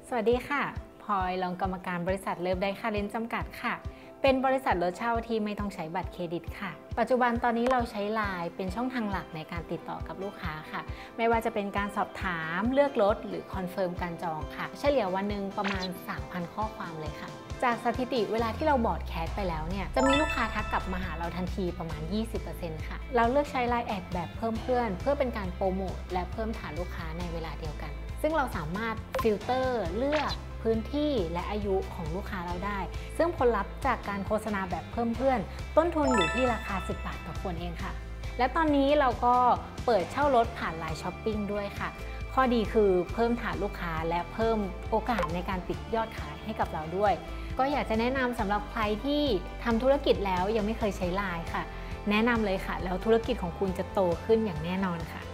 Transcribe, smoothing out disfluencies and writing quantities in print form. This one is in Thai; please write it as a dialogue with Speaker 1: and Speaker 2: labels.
Speaker 1: สวัสดีค่ะพลอยรองกรรมการบริษัทเลิฟได้คาเรนจำกัดค่ะเป็นบริษัทรถเช่าที่ไม่ต้องใช้บัตรเครดิตค่ะปัจจุบันตอนนี้เราใช้ LINE เป็นช่องทางหลักในการติดต่อกับลูกค้าค่ะไม่ว่าจะเป็นการสอบถามเลือกรถหรือคอนเฟิร์มการจองค่ะเฉลี่ยวันหนึ่งประมาณ 3,000 ข้อความเลยค่ะจากสถิติเวลาที่เราบอร์ดแคสไปแล้วเนี่ยจะมีลูกค้าทักกลับมาหาเราทันทีประมาณ 20% ค่ะเราเลือกใช้ LINE แอดแบบเพิ่มเพื่อนเพื่อเป็นการโปรโมทและเพิ่มฐานลูกค้าในเวลาเดียวกันซึ่งเราสามารถฟิลเตอร์เลือกพื้นที่และอายุของลูกค้าเราได้ซึ่งผลลัพธ์จากการโฆษณาแบบเพิ่มเพื่อนต้นทุนอยู่ที่ราคา10 บาทต่อคนเองค่ะและตอนนี้เราก็เปิดเช่ารถผ่าน LINE Shopping ด้วยค่ะข้อดีคือเพิ่มฐานลูกค้าและเพิ่มโอกาสในการติดยอดขายให้กับเราด้วยก็อยากจะแนะนำสำหรับใครที่ทำธุรกิจแล้วยังไม่เคยใช้ LINE ค่ะแนะนำเลยค่ะแล้วธุรกิจของคุณจะโตขึ้นอย่างแน่นอนค่ะ